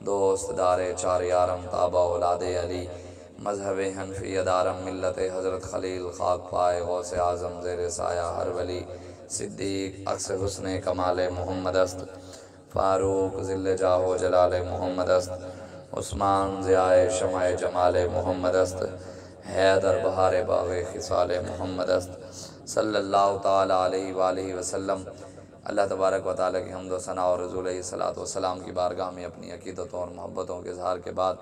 दोस्त दारे चार यारम ताबा औलादे अली मजहब हनफी दारम मिल्लत हज़रत खलील खाक पाए गौसे आज़म ज़ेर साया हर वली सिद्दीक अक्स हुस्न कमाल मोहम्मद अस्त फ़ारूक ज़िल्ल जाहो जलाल मोहम्मद अस्त उस्मान ज़ियाए शमाए जमाल मोहम्मद अस्त हैदर बहार बाग़े खिसाल मोहम्मद अस्त सल्लल्लाहु ताला अलैहि वालैहि वसल्लम। अल्लाह तबारक व तआला की हम्द व सना और रसूल अलैहिस्सलातु वस्सलाम की बारगाह में अपनी अक़ीदतों और मोहब्बतों के इज़हार के बाद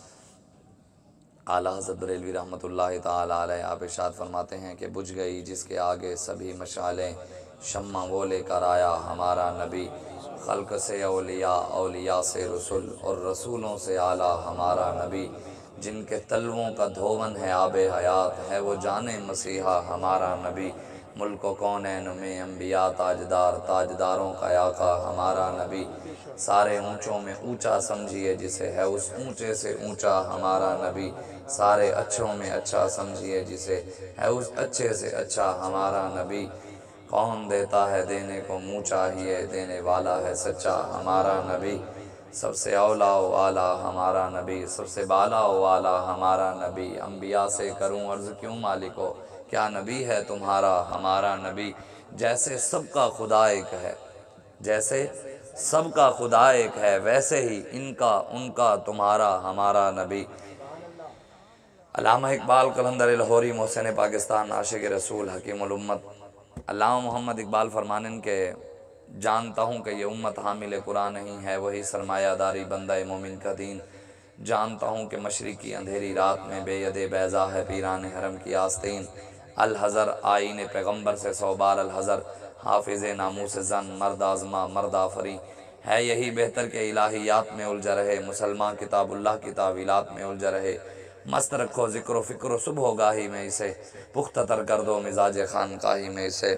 आला हज़रत बरेलवी रहमतुल्लाहि ताला अलैह आप इरशाद फरमाते हैं कि बुझ गई जिसके आगे सभी मशालें, शम्मा वो लेकर आया हमारा नबी। खल्क से औलिया, औलिया से रसूल और रसूलों से आला हमारा नबी। जिनके तलवों का धोवन है आबे हयात, है वो जाने मसीहा हमारा नबी। मुल्क कौनैन में अम्बिया ताजदार, ताजदारों का आका हमारा नबी। सारे ऊँचों में ऊँचा समझिए जिसे, है उस ऊँचे से ऊँचा हमारा नबी। सारे अच्छों में अच्छा समझिए जिसे, है उस अच्छे से अच्छा हमारा नबी। कौन देता है देने को मुँह चाहिए, देने वाला है सच्चा हमारा नबी। सबसे औला व आला हमारा नबी, सबसे बाला व आला हमारा नबी। अम्बिया से करूं अर्ज़ क्यों मालिको, क्या नबी है तुम्हारा हमारा नबी। जैसे सबका खुदा एक है, जैसे सबका खुदा एक है, वैसे ही इनका उनका तुम्हारा हमारा नबी। अल्लामा इकबाल कलंदर लाहौरी मोहसिन पाकिस्तान आशिक रसूल हकीमुल उम्मत अल्लामा मोहम्मद इकबाल फरमानन के जानता हूँ कि ये उम्मत हामिल कुरान नहीं है, वही सरमायादारी बंदा मोमिन का दीन। जानता हूँ कि मशरिकी अंधेरी रात में बेयदे बैज़ा है पीरान हरम की आस्तीन। अल हज़र आईन पैगम्बर से सौबार अल हज़र, हाफिज़ नामूस ज़न मर्द आज़मा मर्द आफरी। है यही बेहतर के इलाहियात में उलझा रहे, मुसलमान किताबुल्लाह की तावीलात में उलझा रहे। मस्त रखो ज़िक्र फ़िक्र सुबह गाही में इसे, पुख्ता तर कर दो मिजाज खानकाही में इसे।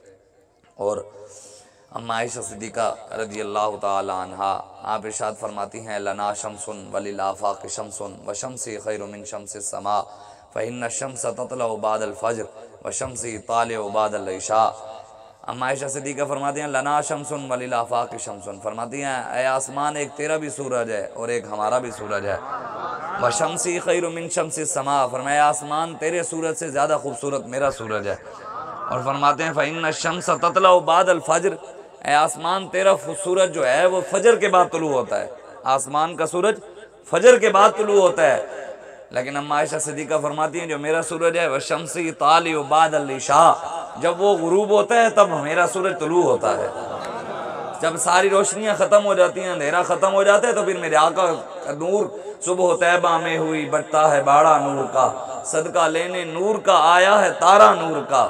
और अम्मा आयशा सिद्दीक़ा रज़ी अल्लाह ताला अन्हा आप इरशाद फरमाती हैं, लना शम्सुन वलिल आफ़ाक़ शम्सुन व शम्सी खैरु मिन शम्सिस समा फ़इन्न शम्स ततलउ बादल फ़ज्र व शम्सी तालिउ बादल इशा। अम्मा आयशा सिद्दीक़ा फरमाती हैं, लना शम्सुन वलिल आफ़ाक़ शम्सुन, फरमाती हैं ए आसमान एक तेरा भी सूरज है और एक हमारा भी सूरज है। व शम्सी खैरु मिन शम्सिस समा, फरमाया आसमान तेरे सूरज से ज़्यादा खूबसूरत मेरा सूरज है। और फरमाते हैं फ़इन्न शम्स ततलउ बादल फ़ज्र, ए आसमान तेरा सूरज जो है वो फजर के बाद तुलू होता है। आसमान का सूरज फजर के बाद तुलू होता है। लेकिन अम्मा आयशा सिद्दीक़ा फरमाती हैं जो मेरा सूरज है वह शम्सी तालिउ बादल इशा, जब वो गुरूब होता है तब मेरा सूरज तुलू होता है। जब सारी रोशनियाँ ख़त्म हो जाती हैं, अंधेरा ख़त्म हो जाता है, तो फिर मेरे आका का नूर सुबह तैबा में हुई बढ़ता है बाड़ा नूर का, सदका लेने नूर का आया है तारा नूर का।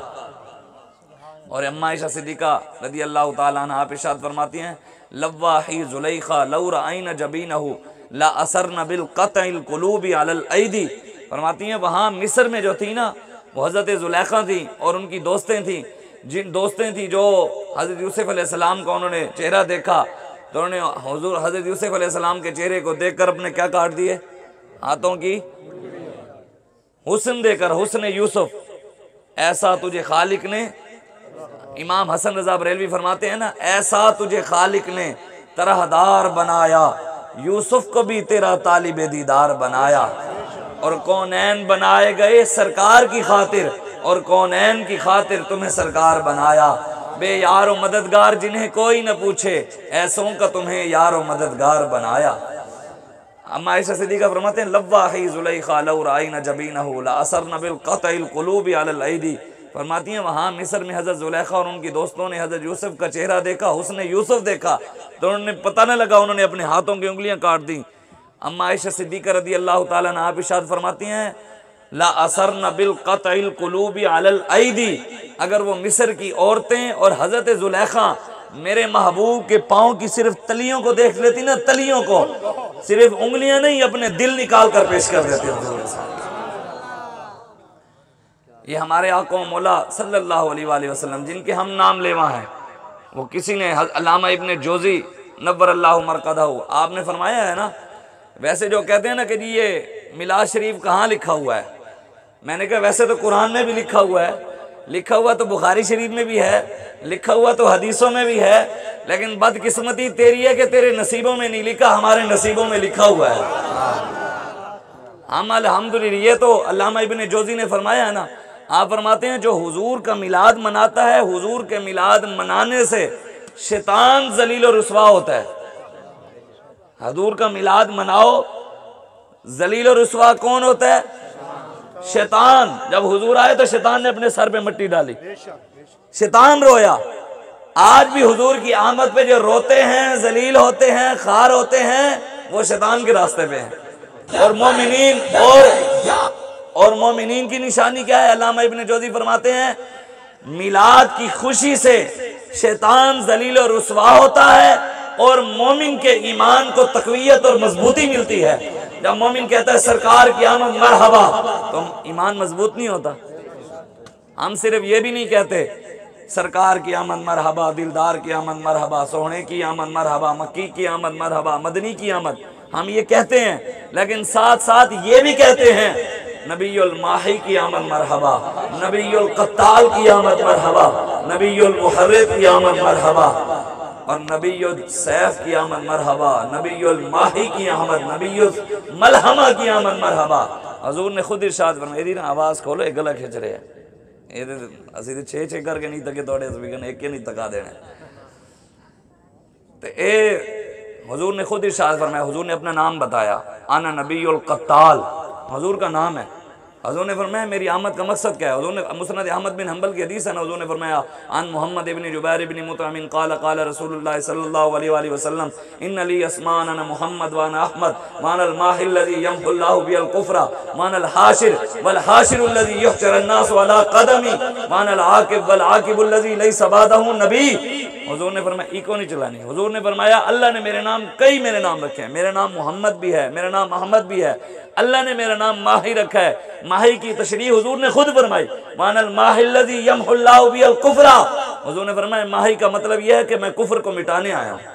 और अम्मा आयशा सिद्दीक़ा रज़ी अल्लाह ताला अन्हा आप इरशाद फरमाती हैं, लव्वाही ज़ुलैखा लौ रअयन जबीनहु ला असरन बिल क़त्इल क़ुलूबि अलल ऐदी। फरमाती हैं वहाँ मिस्र में जो थी ना, वो हज़रत ज़ुलैखा थी और उनकी दोस्तें थीं, जिन दोस्तें थी जो हज़रत यूसुफ़ अलैहिस्सलाम का उन्होंने चेहरा देखा तो उन्होंने हुज़ूर हज़रत यूसुफ़ अलैहिस्सलाम के चेहरे को देखकर अपने क्या काट दिए, हाथों की हुस्न देकर, हुस्न यूसुफ ऐसा तुझे खालिक ने, इमाम हसन रज़ा बरेलवी फरमाते हैं ना, ऐसा तुझे खालिक ने तरहदार बनाया, यूसुफ को भी तेरा तालिबे दीदार बनाया। और कौनैन बनाए गए सरकार की खातिर, और कौनैन की खातिर तुम्हें सरकार बनाया। बे यारो मददगार जिन्हें कोई न पूछे, ऐसों का तुम्हें यारो मददगार बनाया। अम्मा आयशा सिद्दीक़ा फरमाते हैं, लव्वाही ज़ुलैखा लौ रअयन जबीनहु ला असरन बिल क़त्इल क़ुलूबि अलल ऐदी। फरमाती हैं वहाँ मिस्र में हज़रत ज़ुलैखा और उनकी दोस्तों ने हज़रत यूसुफ का चेहरा देखा, हुस्न यूसुफ देखा, तो उन्होंने पता न लगा, उन्होंने अपने हाथों की उंगलियां काट दी। अम्मा आयशा सिद्दीक़ा रज़ी अल्लाह ताला अन्हा इरशाद फरमाती हैं, ला असरन बिल क़त्इल क़ुलूबि अलल ऐदी, अगर वो मिस्र की औरतें और हज़रत ज़ुलैखा मेरे महबूब के पाँव की सिर्फ तलियों को देख लेती ना, तलियों को, सिर्फ उंगलियां नहीं अपने दिल निकाल कर पेश कर देते। ये हमारे आका मौला सल्लल्लाहु अलैहि वसल्लम जिनके हम नाम लेवा हैं, वो किसी ने अल्लामा इब्ने जोज़ी नव्वरल्लाहु मरक़दहु आपने फरमाया है ना, वैसे जो कहते हैं ना कि जी ये मिलाद शरीफ कहाँ लिखा हुआ है, मैंने कहा वैसे तो कुरान में भी लिखा हुआ है, लिखा हुआ तो बुखारी शरीफ में भी है, लिखा हुआ तो हदीसों में भी है, लेकिन बदकिस्मती तेरी है कि तेरे नसीबों में नहीं लिखा, हमारे नसीबों में लिखा हुआ है। हम अल्हम्दुलिल्लाह, ये तो अल्लामा इब्न जोज़ी ने फरमाया है ना, आप फरमाते हैं जो हुजूर का मिलाद मनाता है, हुजूर के मिलाद मनाने से शैतान जलील और रुसवा होता है। हुजूर का मिलाद मनाओ, जलील और रुसवा कौन होता है? शैतान। जब हुजूर आए तो शैतान ने अपने सर पे मिट्टी डाली, शैतान रोया। आज भी हुजूर की आमद पे जो रोते हैं, जलील होते हैं, खार होते हैं, वो शैतान के रास्ते पे हैं। और मोमिनीन की निशानी क्या है? अल्लामा इब्न जोज़ी फरमाते हैं मिलाद की खुशी से शैतान जलील और रुसवा होता है और मोमिन के ईमान को तकवीयत और मजबूती मिलती है। जब मोमिन कहता है सरकार की आमद मरहबा, तो ईमान मजबूत नहीं होता। हम सिर्फ ये भी नहीं कहते सरकार की आमद मरहबा, दिलदार की आमद मरहबा, सोहने की आमद मरहबा, मक्की की आमद मरहबा, मदनी की आमद, हम ये कहते हैं, लेकिन साथ साथ ये भी कहते हैं नबीयुल माही की आमद मरहबा, नबीयुल कत्ताल की आमद मरहबा, नबीयुल मुहर्रिर की आमद मरहबा, और नबीयुल सैफ की आमद मरहबा, नबीयुल माही की आमद, नबीयुल मलहमा की आमद मरहबा। हजूर ने खुद इरशाद फरमाया, मेरी ना आवाज़ खोलो, एक गला खिंच रहे हैं असि तो 6-6 करके नहीं तके दौड़े, एक के नहीं तका देने। तो ए हुजूर ने खुद इरशाद फरमाया, हुजूर ने अपना नाम बताया, आना नबीयुल कत्ताल, हुजूर का नाम है। हुजूर ने फरमाया मेरी आमद का मकसद क्या है? हुजूर ने मुस्नद अहमद बिन हंबल की हदीस है ना, हुजूर ने फरमाया अन मोहम्मद इब्न जुबैर इब्न मुतअमिन क़ाल क़ाल रसूलुल्लाह सल्लल्लाहु अलैहि वसल्लम इन्न ली अस्मान अना मुहम्मद व अना अहमद मानल माहिल लज़ी यमहुल्लाहु बिल कुफ्रा मानल हाशिर वल हाशिरुल लज़ी युहशरु अन्नास अला क़दमी मानल आकिब वल आकिबुल लज़ी लैसा बादहु नबी। हुजूर ने फरमाया इको नहीं चलानी। हुजूर ने फरमाया अल्लाह ने मेरे नाम मेरे नाम रखे हैं, मेरा नाम मोहम्मद भी है, मेरा नाम अहमद भी है, अल्लाह ने मेरा नाम माही रखा है। माही की तशरीह हुजूर ने खुद फरमाई, मानल माहिल लज़ी यमहुल्लाहु बिल कुफ्रा। हुजूर ने फरमाया माही का मतलब यह है कि मैं कुफ्र को मिटाने आया हूँ।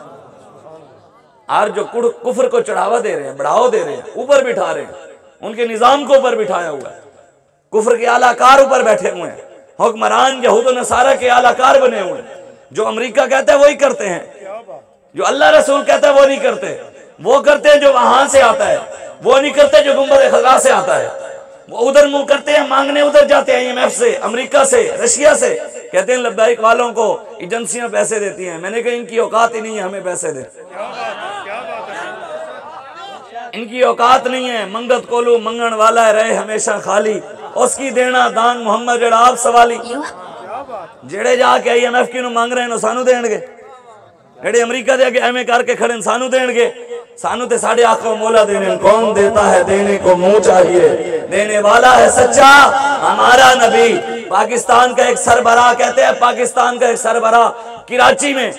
आज जो कुफ्र को चढ़ावा दे रहे हैं, बढ़ावा दे रहे हैं, ऊपर बिठा रहे हैं, उनके निजाम को ऊपर बिठाया हुआ है, कुफ्र के आलाकार ऊपर बैठे हुए हैं, हुक्मरान यहूद व नसारा के आलाकार बने हुए हैं। जो अमेरिका कहता है वही करते हैं, जो अल्लाह रसूल कहता है वो नहीं करते, वो करते हैं जो वहां से आता है, वो नहीं करते जो गुंबद खज़रा से आता है। वो उधर मुंह करते हैं, मांगने उधर जाते हैं, IMF से, अमेरिका से, रशिया से, कहते हैं लब्बाइक वालों को एजेंसियां पैसे देती हैं। मैंने कहा इनकी औकात ही नहीं है हमें पैसे दे, इनकी औकात नहीं है। मंगत कोलू मंगन वाला रहे हमेशा खाली, उसकी देना दान मोहम्मद जड़ा आप सवाली। जेड़े जाके IMF की मांग रहे हैं सानू देंगे, जेड़े अमेरिका दे आगे एवं करके खड़े सानू देंगे। सानू ते साढ़े आंखों मोला देने, कौन देता है देने को मुंह चाहिए, देने वाला है सच्चा हमारा नबी। पाकिस्तान का एक सरबराह, कहते हैं पाकिस्तान का एक सरबराह कराची में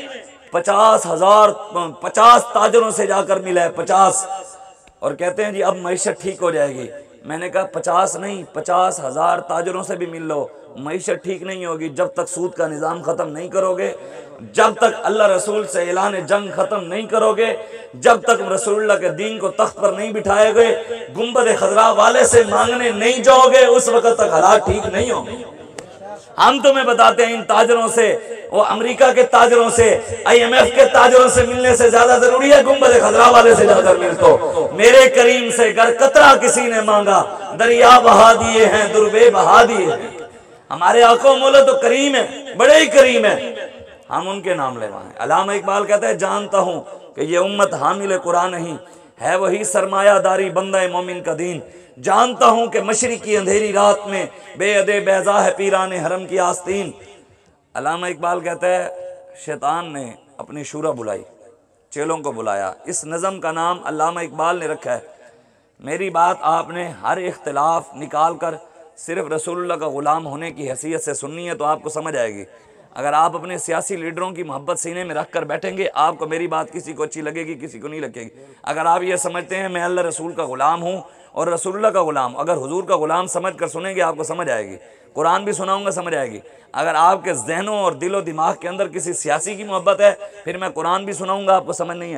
50 ताजरों से जाकर मिला है, 50, और कहते हैं जी अब मईशत ठीक हो जाएगी। मैंने कहा 50 नहीं, 50,000 ताजरों से भी मिल लो, मईशत ठीक नहीं होगी जब तक सूद का निज़ाम ख़त्म नहीं करोगे, जब तक अल्लाह रसूल से ऐलान जंग ख़त्म नहीं करोगे, जब तक रसूलुल्लाह के दीन को तख्त पर नहीं बिठाओगे, गुंबद खज़रा वाले से मांगने नहीं जाओगे, उस वक़्त तक हालात ठीक नहीं होंगे। हम तुम्हें बताते हैं इन ताजरों से, वो अमेरिका के ताजरों से, IMF के ताजरों से मिलने से ज्यादा जरूरी है गुंबद खज़रा वाले से जाकर मिल। तो मेरे करीम से गर कतरा किसी ने मांगा, दरिया बहा दिए हैं, दुर्बे बहा दिए हैं। हमारे आंखों मौला तो करीम है, बड़े ही करीम है, हम उनके नाम लेवाएं। अल्लामा इकबाल कहता है जानता हूँ कि ये उम्मत हामिल कुरान नहीं है, वही सरमायादारी बंदा मोमिन का दीन। जानता हूँ कि मशरिकी अंधेरी रात में बेअदे बेजा है पीरान हरम की आस्तीन। अल्लामा इकबाल कहता है शैतान ने अपनी शूरा बुलाई, चेलों को बुलाया। इस नज़म का नाम अल्लामा इकबाल ने रखा है। मेरी बात आपने हर इख्तिलाफ निकाल कर सिर्फ रसूलुल्लाह का ग़ुलाम होने की हैसियत से सुननी है तो आपको समझ आएगी। अगर आप अपने सियासी लीडरों की मोहब्बत सीने में रख कर बैठेंगे, आपको मेरी बात किसी को अच्छी लगेगी, किसी को नहीं लगेगी। अगर आप ये समझते हैं मैं अल्लाह रसूल का ग़ुलाम हूँ और रसूलुल्लाह का ग़ुलाम, अगर हुजूर का ग़ुलाम समझ कर सुनेंगे आपको समझ आएगी। कुरान भी सुनाऊंगा समझ आएगी। अगर आपके जहनों और दिलो दिमाग के अंदर किसी सियासी की मोहब्बत है, फिर मैं कुरान भी सुनाऊंगा आपको समझ नहीं आएगी।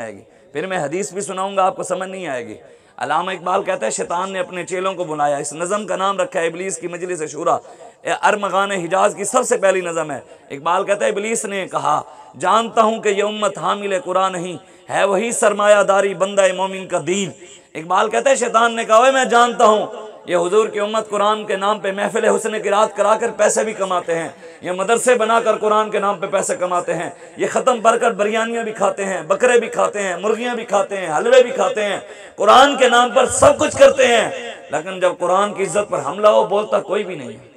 फिर मैं हदीस भी सुनाऊंगा, आपको समझ नहीं आएगी। अल्लामा इकबाल कहता है शैतान ने अपने चेलों को बुलाया। इस नज़म का नाम रखा है इबलीस की मजलिस शूरा। अरमगान हिजाज की सबसे पहली नज़म है। इकबाल कहता है इबलीस ने कहा, जानता हूँ कि ये उम्मत हामिल कुरान नहीं है, वही सरमायादारी बंदा मोमिन का दीन। इकबाल कहता है शैतान ने कहा, मैं जानता हूँ ये हुजूर की उम्मत कुरान के नाम पे महफिल हुस्न क़िराअत कराकर पैसे भी कमाते हैं, ये मदरसे बनाकर कुरान के नाम पे पैसे कमाते हैं, ये ख़त्म पढ़कर बिरयानियाँ भी खाते हैं, बकरे भी खाते हैं, मुर्गियाँ भी खाते हैं, हलवे भी खाते हैं, कुरान के नाम पर सब कुछ करते हैं, लेकिन जब कुरान की इज्जत पर हमला हो बोलता कोई भी नहीं है।